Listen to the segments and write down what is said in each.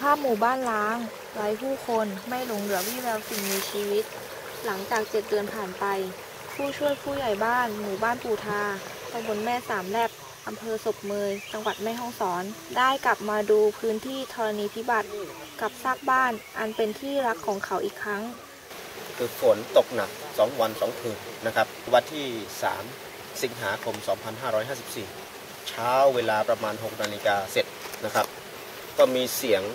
าพหมู่บ้านร้างไร้ผู้คนไม่หลงเหลือวี่แววสิ่งมีชีวิตหลังจาก7 เดือนผ่านไปผู้ช่วยผู้ใหญ่บ้านหมู่บ้านปูทาตำบลแม่สามแลบอำเภอศพเมยจังหวัดแม่ฮ่องสอนได้กลับมาดูพื้นที่ธรณีพิบัติกับซากบ้านอันเป็นที่รักของเขาอีกครั้งคือฝนตกหนัก2 วัน 2 คืนนะครับวันที่3 สิงหาคม 2554 เช้าเวลาประมาณ 6 นาฬิกาเสร็จนะครับก็มีเสียง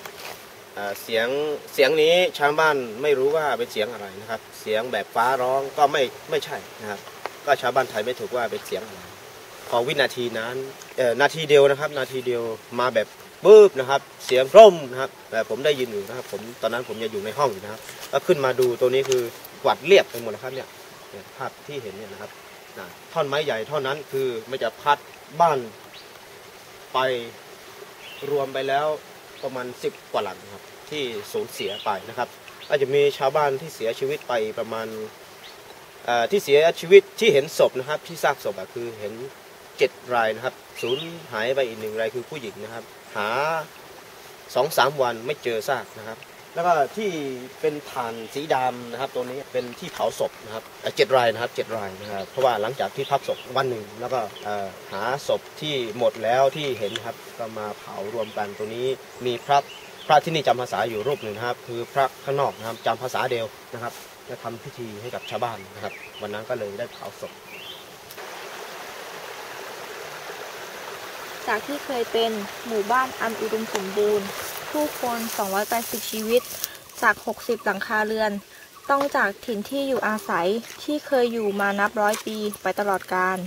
นี้ชาวบ้านไม่รู้ว่าเป็นเสียงอะไรนะครับเสียงแบบฟ้าร้องก็ไม่ใช่นะครับก็ชาวบ้านไทยไม่ถูกว่าเป็นเสียงอะไรพอวินาทีนั้นนาทีเดียวนะครับนาทีเดียวมาแบบบึ้บนะครับเสียงร่มนะครับแต่ผมได้ยินอยู่นะครับตอนนั้นผมยังอยู่ในห้องอยู่นะครับแล้วขึ้นมาดูตัวนี้คือกวาดเรียบไปหมดแล้วครับเนี่ยภาพที่เห็นเนี่ยนะครับท่อนไม้ใหญ่ท่อนนั้นคือมันจะพัดบ้านไปรวมไปแล้วประมาณ10 กว่าหลังครับที่สูญเสียไปนะครับอาจจะมีชาวบ้านที่เสียชีวิตไปประมาณที่เสียชีวิตที่เห็นศพนะครับที่ซากศพคือเห็น7 รายนะครับสูญหายไปอีก1 รายคือผู้หญิงนะครับหา2-3 วันไม่เจอซากนะครับแล้วก็ที่เป็นถ่านสีดำนะครับตัวนี้เป็นที่เผาศพนะครับ7 รายนะครับ7 รายนะครับเพราะว่าหลังจากที่พักศพวันหนึ่งแล้วก็หาศพที่หมดแล้วที่เห็นครับก็มาเผารวมกันตัวนี้มีพระที่นี่จำภาษาอยู่รูปหนึ่งนะครับคือพระข้างนอกนะครับจำภาษาเดียวนะครับจะทำพิธีให้กับชาวบ้านนะครับวันนั้นก็เลยได้เผาศพจากที่เคยเป็นหมู่บ้านอันอุดมสมบูรณ์ผู้คน280 ชีวิตจาก60 หลังคาเรือนต้องจากถิ่นที่อยู่อาศัยที่เคยอยู่มานับ100 ปีไปตลอดกาล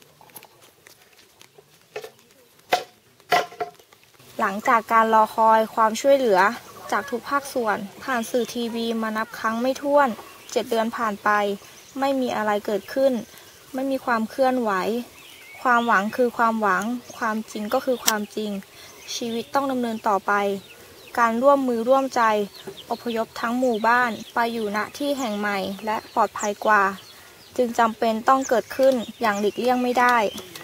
หลังจากการรอคอยความช่วยเหลือจากทุกภาคส่วนผ่านสื่อทีวีมานับครั้งไม่ถ้วน7 เดือนผ่านไปไม่มีอะไรเกิดขึ้นไม่มีความเคลื่อนไหวความหวังคือความหวังความจริงก็คือความจริงชีวิตต้องดำเนินต่อไปการร่วมมือร่วมใจอพยพทั้งหมู่บ้านไปอยู่ณที่แห่งใหม่และปลอดภัยกว่าจึงจำเป็นต้องเกิดขึ้นอย่างหลีกเลี่ยงไม่ได้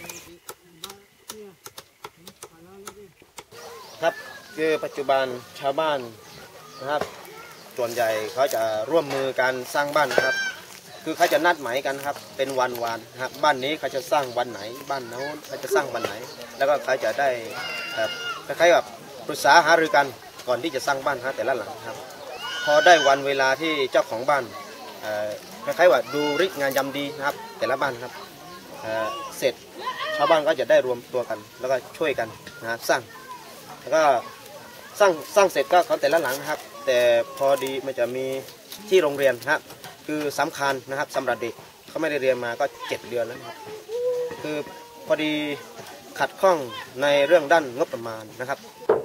ครับคือปัจจุบันชาวบ้านนะครับส่วนใหญ่เขาจะร่วมมือการสร้างบ้านครับคือเขาจะนัดหมายกันครับเป็นวันครับบ้านนี้เขาจะสร้างวันไหนบ้านโน้นเขาจะสร้างวันไหนแล้วก็เขาจะได้คล้ายๆแบบปรึกษาหารือกันก่อนที่จะสร้างบ้านแต่ละหลังครับพอได้วันเวลาที่เจ้าของบ้านคล้ายๆว่าดูฤกษ์งานยามดีนะครับแต่ละบ้านครับเสร็จชาวบ้านก็จะได้รวมตัวกันแล้วก็ช่วยกันนะครับสร้างแล้วก็สร้างเสร็จก็ของแต่ละหลังนะครับแต่พอดีมันจะมีที่โรงเรียนครับคือสำคัญนะครับสำหรับเด็กเขาไม่ได้เรียนมาก็7 เดือนแล้วครับคือพอดีขัดข้องในเรื่องด้านงบประมาณนะครับ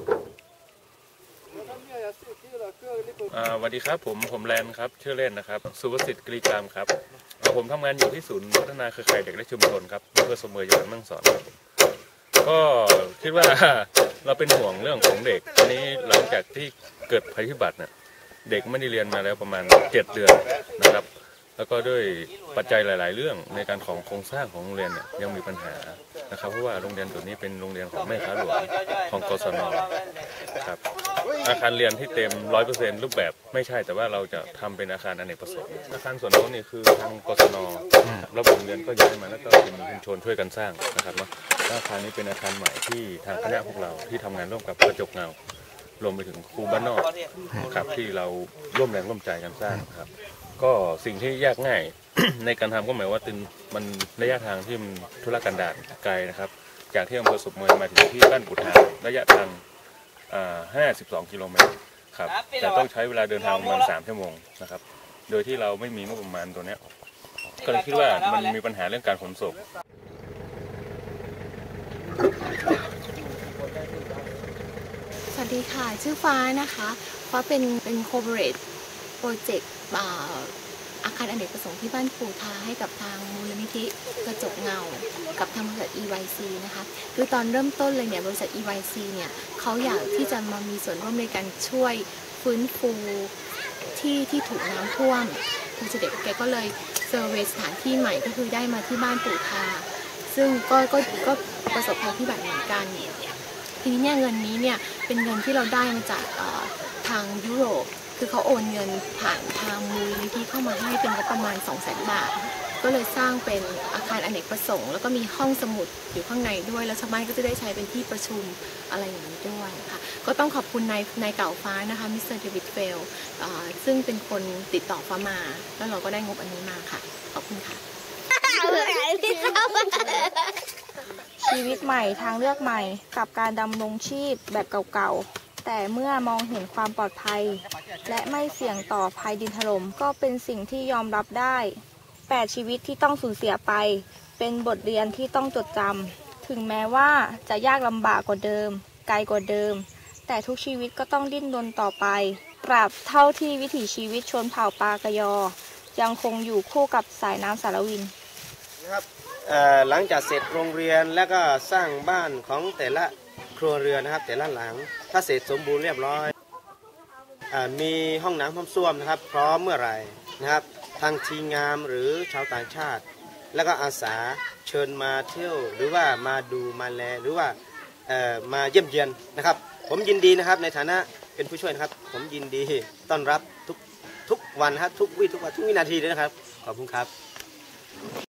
สวัสดีครับผมแลนครับชื่อเล่นนะครับสุภสิทธิ์กรีกรามครับผมทำงานอยู่ที่ศูนย์พัฒนาเครือข่ายเด็กและชุมชนครับอำเภอสมเด็จจังหวัดแม่ฮ่องสอนก็คิดว่าเราเป็นห่วงเรื่องของเด็กอันนี้หลังจากที่เกิดภัยพิบัติเนี่ยเด็กไม่ได้เรียนมาแล้วประมาณ7 เดือนนะครับแล้วก็ด้วยปัจจัยหลายๆเรื่องในการของโครงสร้างของโรงเรียนเนี่ยยังมีปัญหานะครับเพราะว่าโรงเรียนตัวนี้เป็นโรงเรียนของแม่ค้าหลวงของกศน.ครับอาคารเรียนที่เต็ม 100% รูปแบบไม่ใช่แต่ว่าเราจะทำเป็นอาคารอเนกประสงค์อาคารส่วนน้นนี่คือทางกศน.ระบบเรียนก็ย้ายมาแล้วก็เป็นชุมชนช่วยกันสร้างนะครับเนาะอาคารนี้เป็นอาคารใหม่ที่ทางคณะพวกเราที่ทำงานร่วมกับกระจกเงารวมไปถึงครูบ้านนอกครับที่เราร่วมแรงร่วมใจกันสร้างครับก็สิ่งที่ยากง่าย ในการทำก็หมายว่ามันระยะทางที่มันทุรกันดารไกลนะครับจากที่อำเภอศพเมยมาถึงที่บ้านปูทาระยะทาง52 กิโลเมตรครับแต่ต้องใช้เวลาเดินทางประมาณ3 ชั่วโมงนะครับโดยที่เราไม่มีงบประมาณตัวนี้ก็เลยคิดว่ามันมีปัญหาเรื่องการขนส่งสวัสดีค่ะชื่อฟ้านะคะฟ้าเป็นโคเปอเรทโปรเจกต์อาคารอเนกประสงค์ที่บ้านปูทาให้กับทางมูลนิธิกระจกเงากับทางบริษัท EYC นะคะคือตอนเริ่มต้นเลยเนี่ยบริษัท EYC เนี่ยเขาอยากที่จะมามีส่วนร่วมในการช่วยฟื้นฟูที่ถูกน้ำท่วมคุณเสด็จแกก็เลยเซอร์เวย์สถานที่ใหม่ก็คือได้มาที่บ้านปูทาซึ่งก็ประสบภัยพิบัติเหมือนกันทีนี้เนี่ยเงินนี้เนี่ยเป็นเงินที่เราได้มาจากทางยุโรปคือเขาโอนเงินผ่านทางมูลนิธิเข้ามาให้เป็นงบประมาณ 200,000 บาทก็เลยสร้างเป็นอาคารอเนกประสงค์แล้วก็มีห้องสมุดอยู่ข้างในด้วยแล้วชาวบ้านก็จะได้ใช้เป็นที่ประชุมอะไรอย่างนี้ด้วยค่ะก็ต้องขอบคุณนายเก่าฟ้านะคะมิสเตอร์เดวิดเฟลซึ่งเป็นคนติดต่อฟ้ามาแล้วเราก็ได้งบอันนี้มาค่ะขอบคุณค่ะชีวิตใหม่ทางเลือกใหม่กับการดำรงชีพแบบเก่าๆแต่เมื่อมองเห็นความปลอดภัยและไม่เสี่ยงต่อภัยดินถล่มก็เป็นสิ่งที่ยอมรับได้8ชีวิตที่ต้องสูญเสียไปเป็นบทเรียนที่ต้องจดจำถึงแม้ว่าจะยากลำบากกว่าเดิมไกลกว่าเดิมแต่ทุกชีวิตก็ต้องดิ้นรนต่อไปตราบเท่าที่วิถีชีวิตชนเผ่าปากยอยังคงอยู่คู่กับสายน้ำสารวินนะครับหลังจากเสร็จโรงเรียนแล้วก็สร้างบ้านของแต่ละครัวเรือนนะครับแต่ละหลังถ้าเสร็จสมบูรณ์เรียบร้อยมีห้องน้ำห้องส้วมนะครับพร้อมเมื่อไหร่นะครับทางทีมงานหรือชาวต่างชาติแล้วก็อาสาเชิญมาเที่ยวหรือว่ามาดูมาแลหรือว่ามาเยี่ยมเยียนนะครับผมยินดีนะครับในฐานะเป็นผู้ช่วยนะครับผมยินดีต้อนรับทุกวันครับทุกวินาทีเลยนะครับขอบคุณครับ